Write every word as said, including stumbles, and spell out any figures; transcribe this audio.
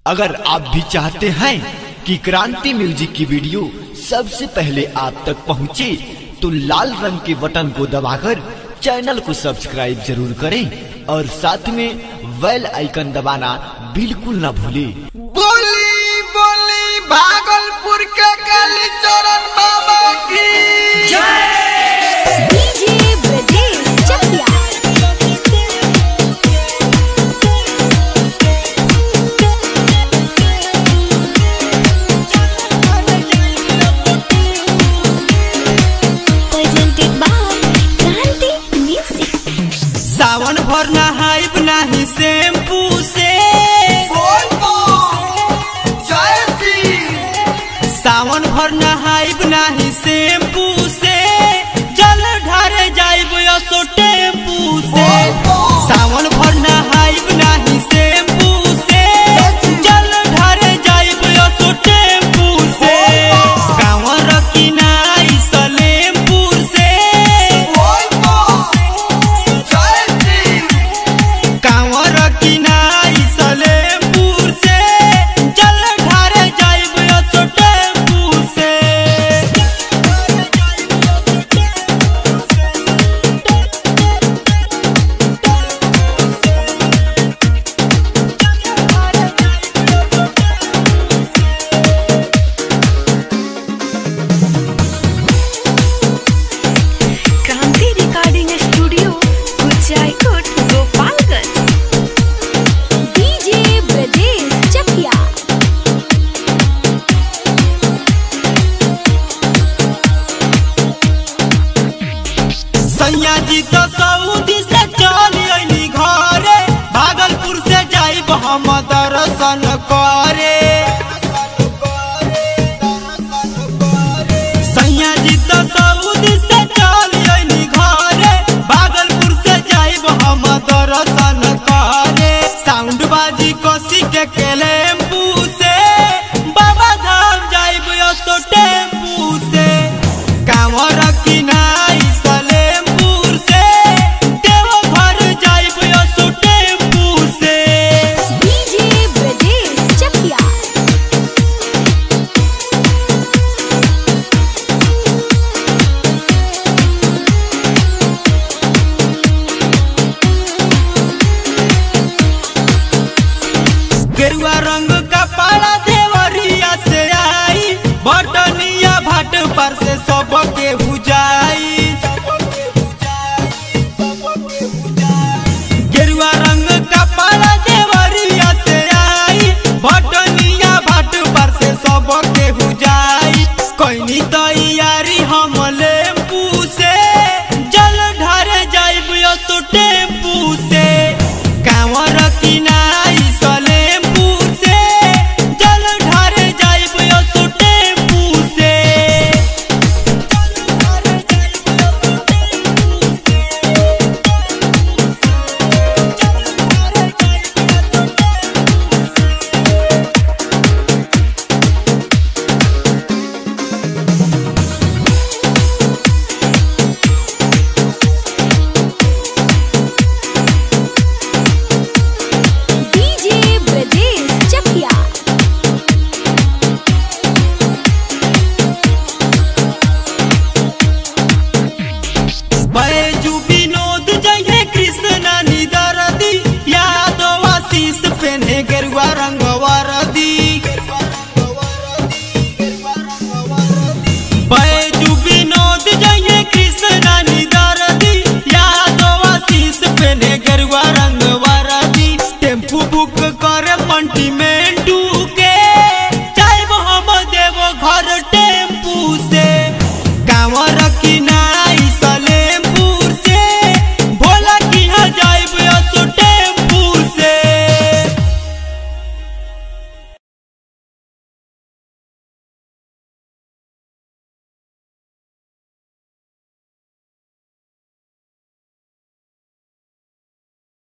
अगर आप भी चाहते हैं कि क्रांति म्यूजिक की वीडियो सबसे पहले आप तक पहुंचे, तो लाल रंग के बटन को दबाकर चैनल को सब्सक्राइब जरूर करें और साथ में बेल आइकन दबाना बिल्कुल न भूलें। बोली बोली भागलपुर के कालीचरण बाबा की जय। डीजे ब्रजेश चकिया। सावन भर नहाइब नाही शैम्पू से, सावन भर नहाइब नाही शैम्पू से, जल ढारे जाइब असो टेम्पू से। सावन भर नहाइब नाही शैम्पू से, जल ढारे जाइब असो टेम्पू से। कांवर किनाई सलेमपुर से, कांवर किनाई सलेमपुर से, जल ढारे जाइब असो टेम्पू से। Kranti recording studio Kuchaikot Gopalganj. DJ Brajesh Chakiya. सैया जी तो सऊदी से चल अइनी घरे, भागलपुर से जाइब हम दर्शन करे। सैया जी तो सऊदी से चल अइनी घरे, भागलपुर से जाइब हम दर्शन करे। साउंड बाजी कोसी के केलेम्पू से, बाबा धाम जाइब असो टेम्पू से। कांवर किनाई सलेमपुर से, देवघर जाइब असो टेम्पू से। डीजे ब्रजेश चकिया। गेरुआ रंग का पाला देवरिया से आई, बटनिया भाट पर से सबके बुझाई। गेरुआ रंग का पाला देवरिया से आई, बटनिया भाट पर से सबके बुझाई। कोई तैयारी हम लेम्पू से, जल ढारे जाइब असो टेम्पू से। कांवर किनाई सलेमपुर से, जल ढारे जाइब असो टेम्पू से। डीजे ब्रजेश चकिया। बैजू विनोद जय कृष्णा निदरदी, यादव आशीष पेने गेरुआ रंग वरदी। बैजू विनोद जय कृष्णा निदरदी, यादव आशीष पेने गेरुआ रंग वरदी। टेम्पू बुक करे पंटीमेंटू के, जाइब हम देवो घर टेम्पू से। कांवर